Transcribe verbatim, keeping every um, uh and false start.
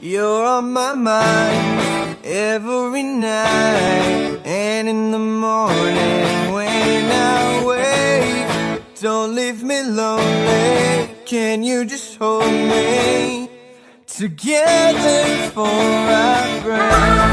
You're on my mind every night, and in the morning when I wake. Don't leave me lonely, can you just hold me together for our breath?